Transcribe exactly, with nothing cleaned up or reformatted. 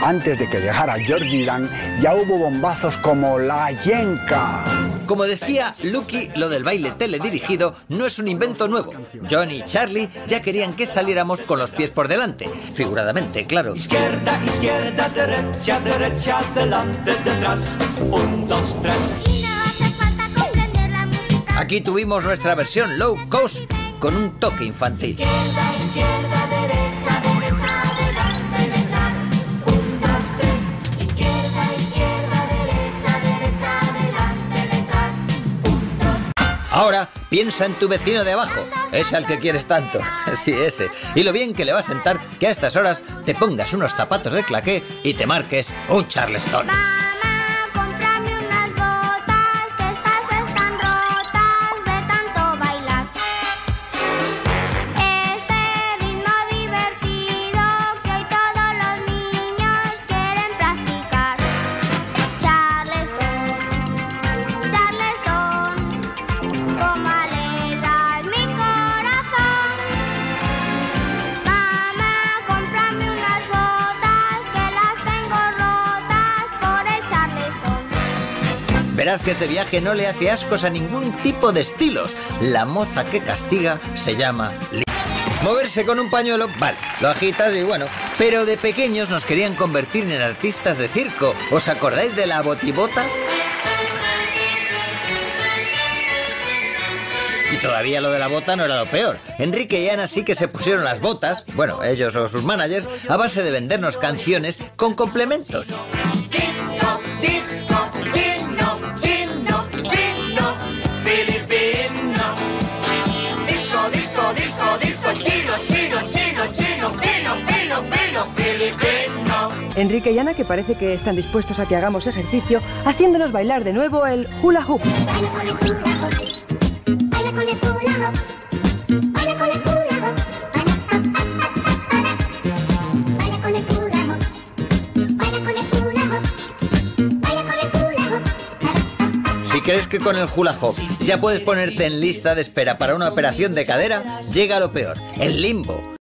Antes de que dejara Georgie Dan, ya hubo bombazos como la Yenka. Como decía Lucky, lo del baile teledirigido no es un invento nuevo. Johnny y Charlie ya querían que saliéramos con los pies por delante. Figuradamente, claro. Izquierda, izquierda, derecha, derecha, delante, detrás. Un, dos, tres. Y no hace falta comprender la música. Aquí tuvimos nuestra versión low cost con un toque infantil. Izquierda, izquierda, derecha, derecha, delante, detrás. Un, dos, tres. Izquierda, izquierda, derecha, derecha, delante, detrás. Un, dos. Ahora piensa en tu vecino de abajo, ese al que quieres tanto. Sí, ese. Y lo bien que le va a sentar que a estas horas te pongas unos zapatos de claqué y te marques un Charleston. Mamá, cómprame unas botas, que estas están rotas de tanto bailar. Este ritmo divertido que hoy todos los niños quieren practicar. Charleston, Charleston, como alegra mi corazón. Mamá, cómprame unas botas, que las tengo rotas por el Charleston. Verás que este viaje no le hace ascos a ningún tipo de estilos. La moza que castiga se llama Li. Moverse con un pañuelo, vale, lo agitas y bueno. Pero de pequeños nos querían convertir en artistas de circo. ¿Os acordáis de la botibota? Y todavía lo de la bota no era lo peor. Enrique y Ana sí que se pusieron las botas, bueno, ellos o sus managers, a base de vendernos canciones con complementos. Disco, disco, chino, chino, chino, filipino. Disco, disco, disco, disco, chino, chino, chino, chino, fino, fino, fino, filipino. Enrique y Ana, que parece que están dispuestos a que hagamos ejercicio, haciéndonos bailar de nuevo el hula hoop. Baila con el hula hoop, baila con el hula hoop, baila con el hula hoop, baila con el hula hoop, baila con el hula hoop, baila con el hula hoop. Si crees que con el hula hoop ya puedes ponerte en lista de espera para una operación de cadera, llega lo peor, el limbo.